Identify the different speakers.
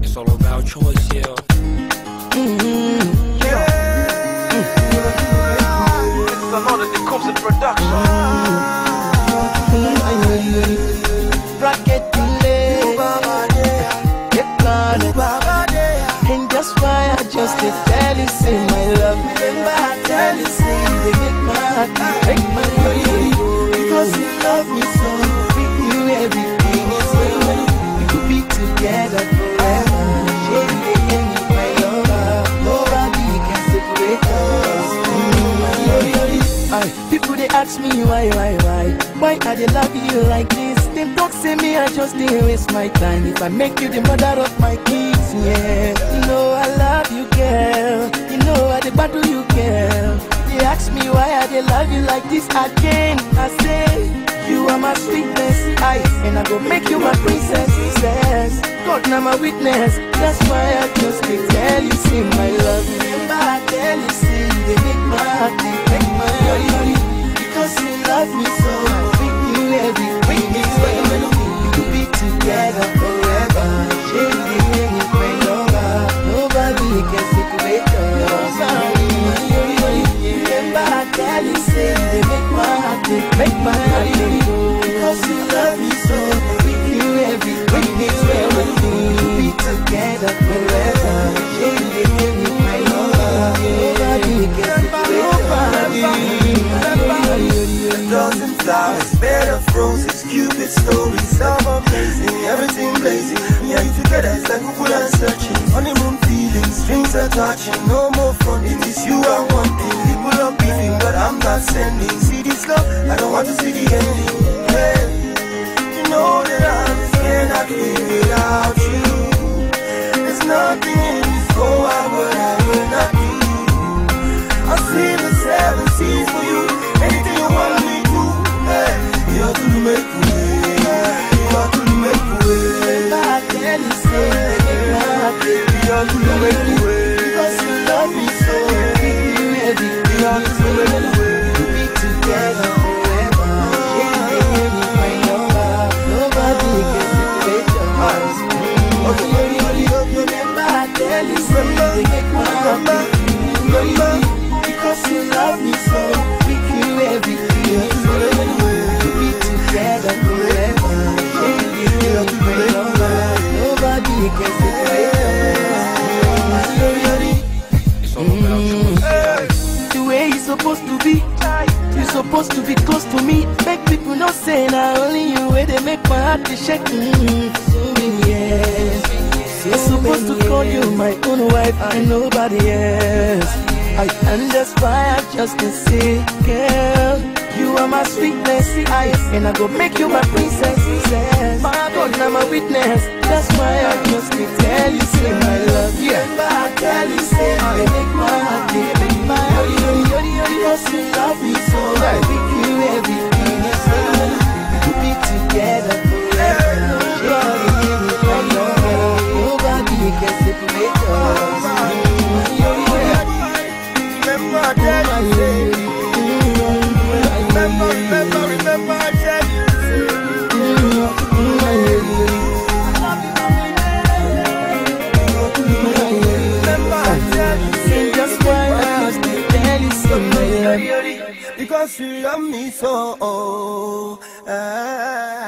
Speaker 1: It's all about choice, yeah.
Speaker 2: It's another Decomsit production.
Speaker 3: Rocket delay, and that's why I just did tell you, say my love. Remember I tell you, say they make my heart break my body. Because you love me so, with you everything is well. We could be together forever. Share the end with my lover. Nobody can separate us. People they ask me why I they love you like this? They don't say me, I just didn't waste my time. If I make you the mother of my kids, yeah. You know I love you, girl. You know I the battle you, girl. They ask me why I they love you like this again. I say you are my sweetness, and I go make you my princess. Says God, now my witness. That's why I just they tell you, see my love. Remember I tell you, see they make my heart, they break my body. Because you love me so, with you everything is well. We could be together forever. Share the end with my lover. Nobody can separate us. Remember I tell you, say they make my heart, they break my body. Because you love me so, with you everything is well. We could be together forever. Share the end with my lover. Nobody can separate us.
Speaker 4: A dozen flowers, bed of roses, Cupid stories, love amazing, everything blazing. Me and you together, it's like Google and searching. Honeymoon feelings, strings are touching, no more fronting. It's you I want thing. People are beefing, but I'm not sending. See this love, I don't want to see the ending. Hey, you know that I just cannot live without you. There's nothing in this whole wide world I will not do. I'll see the seven seas for you. Anything you want me to, hey, you're to make a way, you're to make a way.
Speaker 3: I tell you, say,
Speaker 4: You're to make a way.
Speaker 3: because you love me so, with you everything
Speaker 4: You're to make a way.
Speaker 3: we'll be together forever. Share the end with my lover. Nobody can separate us. Remember, I tell you, say, they make my heart beat. Because you love me so, with you everything is well. We'll be together forever. Share the end with my lover. Nobody can separate us.
Speaker 1: It's all about choice.
Speaker 3: The way you're supposed to be, you're supposed to be close to me. Make people not say now only you where they make my heart be shake. So many years, I'm supposed to call you my own wife and nobody else. And that's why I just can say, girl, you are my sweetness, and I go make you my princess. My God, now my witness. That's why I just can tell you, say my love. Yeah, but I tell you, say they make my heart beat, make my heart beat. Because you love me so, I with you everything is well. We could be together forever. Share the end with my love. Nobody can separate us.
Speaker 4: Remember, I tell you, remember, I tell you. Because you love me so,